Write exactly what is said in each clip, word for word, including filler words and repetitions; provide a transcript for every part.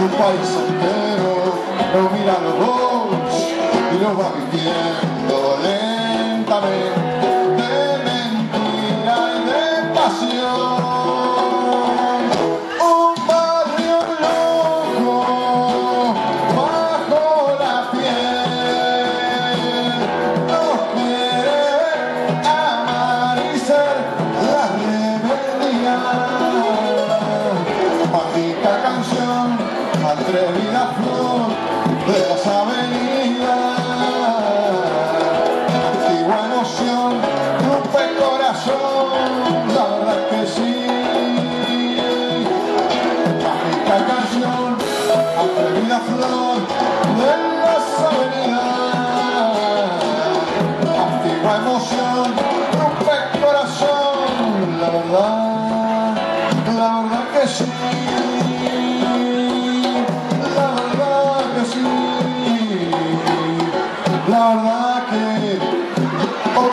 un país entero lo mira a los dos y lo va viviendo lentamente, de mentira y de pasión. Un barrio loco bajo la piel nos quiere amar y ser la rebeldía. Mágica canción, atrevida flor de las avenidas, antigua emoción, rompe el corazón, la verdad que sí. Mágica canción, atrevida flor de las avenidas, antigua emoción, rompe el corazón, la verdad, la verdad que sí. La verdad que oh.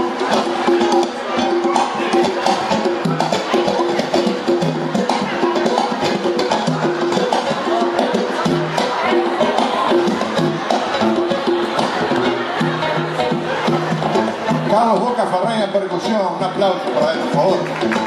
Carlos Boca Ferreira en percusión, un aplauso para él, por favor.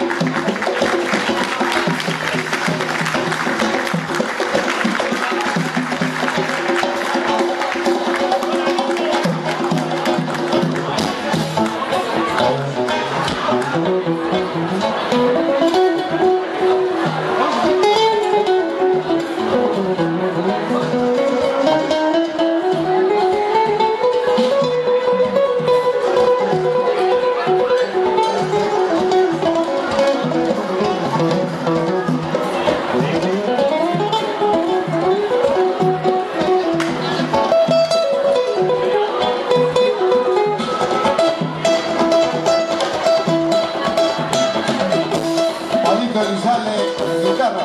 González, guitarra.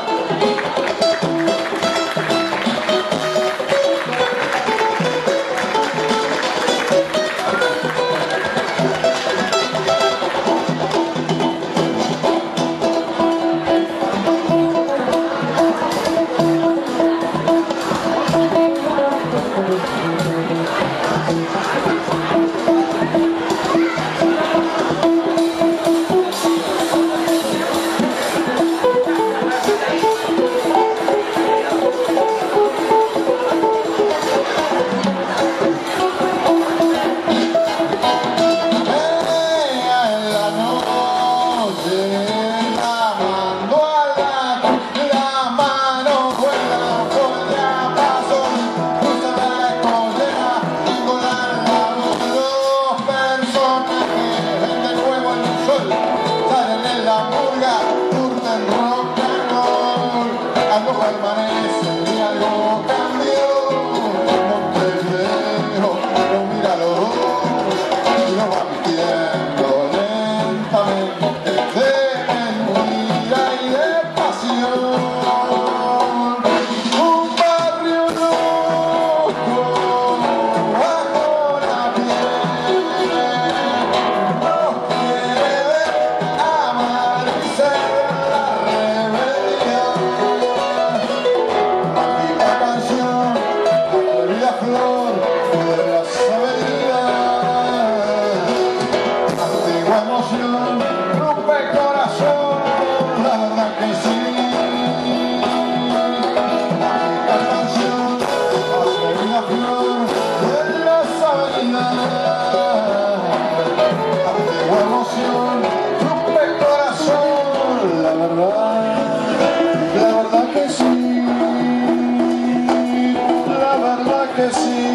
Algo permanece y algo cambió. No te veo, no mira a los dos y lo va vistiendo lentamente, de mentira y de pasión. Un barrio loco bajo la piel nos quiere ver amar y ser la rebeldía. Flor de las avenidas, antigua emoción, rompe el corazón, la verdad que sí. Mágica canción, atrevida flor de las avenidas, antigua emoción, rompe el corazón, la verdad, la verdad que sí. Que sí.